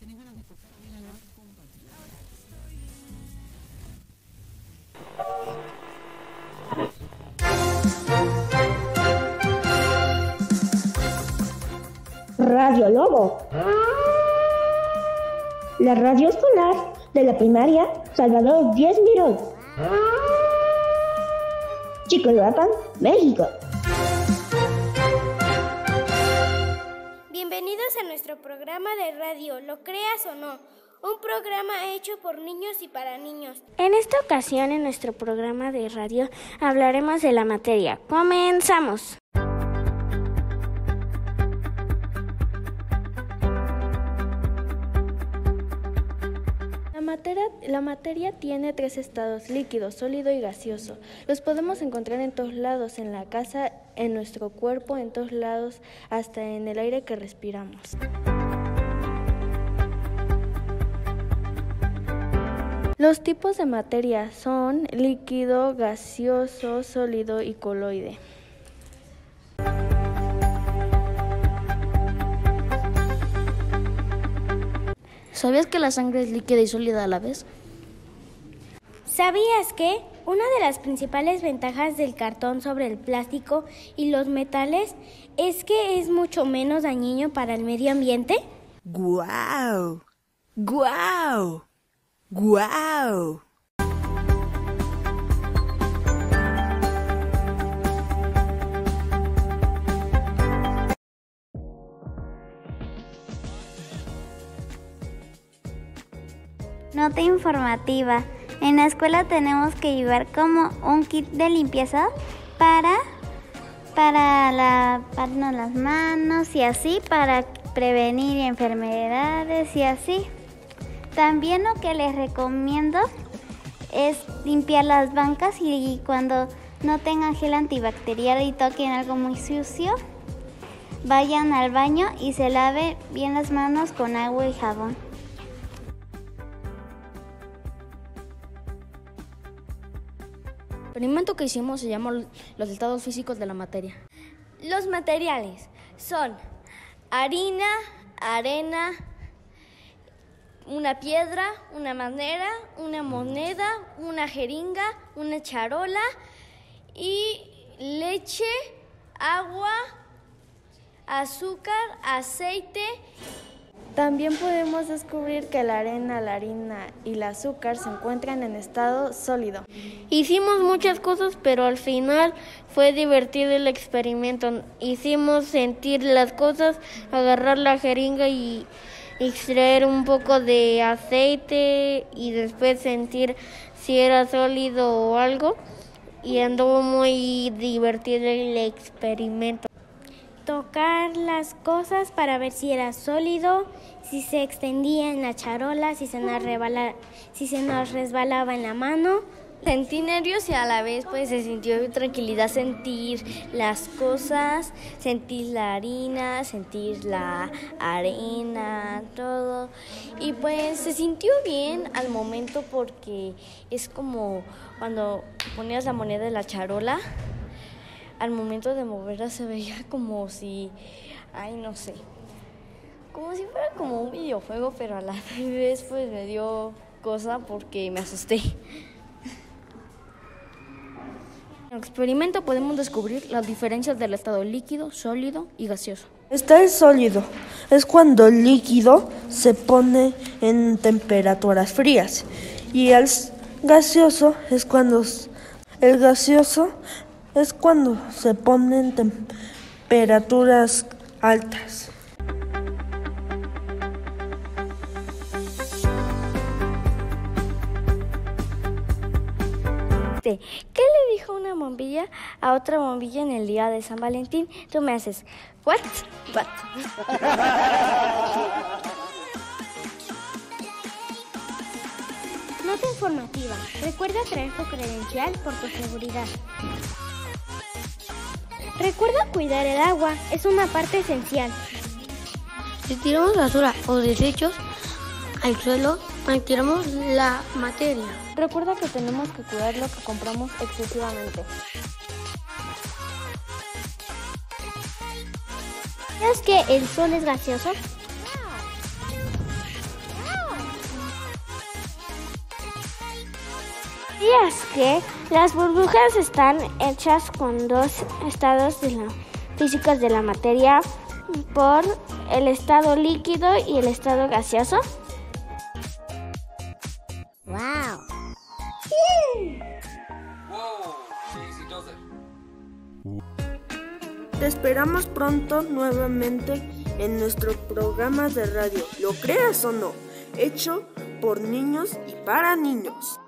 Radio Lobo, la radio escolar de la primaria Salvador Díaz Mirón, Chicoloapan, México. Bienvenidos a nuestro programa de radio, lo creas o no, un programa hecho por niños y para niños. En esta ocasión, en nuestro programa de radio, hablaremos de la materia. ¡Comenzamos! La materia tiene 3 estados: líquido, sólido y gaseoso. Los podemos encontrar en todos lados, en la casa, en nuestro cuerpo, en todos lados, hasta en el aire que respiramos. Los tipos de materia son líquido, gaseoso, sólido y coloide. ¿Sabías que la sangre es líquida y sólida a la vez? ¿Sabías que una de las principales ventajas del cartón sobre el plástico y los metales es que es mucho menos dañino para el medio ambiente? ¡Guau! ¡Guau! ¡Guau! Nota informativa. En la escuela tenemos que llevar como un kit de limpieza para lavarnos las manos y así, para prevenir enfermedades y así. También lo que les recomiendo es limpiar las bancas y cuando no tengan gel antibacterial y toquen algo muy sucio, vayan al baño y se laven bien las manos con agua y jabón. El experimento que hicimos se llama los estados físicos de la materia. Los materiales son harina, arena, una piedra, una madera, una moneda, una jeringa, una charola y leche, agua, azúcar, aceite. También podemos descubrir que la arena, la harina y el azúcar se encuentran en estado sólido. Hicimos muchas cosas, pero al final fue divertido el experimento. Hicimos sentir las cosas, agarrar la jeringa y extraer un poco de aceite y después sentir si era sólido o algo. Y anduvo muy divertido el experimento. Tocar las cosas para ver si era sólido, si se extendía en la charola, si se nos resbalaba en la mano. Sentí nervios y a la vez pues se sintió tranquilidad sentir las cosas, sentir la harina, sentir la arena, todo. Y pues se sintió bien al momento porque es como cuando ponías la moneda en la charola. Al momento de moverla se veía como si, no sé, como si fuera como un videojuego, pero a la vez pues me dio cosa porque me asusté. En el experimento podemos descubrir las diferencias del estado líquido, sólido y gaseoso. Está el sólido. Es cuando el líquido se pone en temperaturas frías. Y el gaseoso es cuando se pone en temperaturas altas. ¿Qué le dijo una bombilla a otra bombilla en el día de San Valentín? Tú me haces, ¿what? Nota informativa. Recuerda traer tu credencial por tu seguridad. Recuerda cuidar el agua, es una parte esencial. Si tiramos basura o desechos al suelo, tiramos la materia. Recuerda que tenemos que cuidar lo que compramos excesivamente. ¿Sabes que el sol es gaseoso? ¿Sabías que las burbujas están hechas con dos estados físicos de la materia, por el estado líquido y el estado gaseoso? ¡Wow! Te esperamos pronto nuevamente en nuestro programa de radio, lo creas o no, hecho por niños y para niños.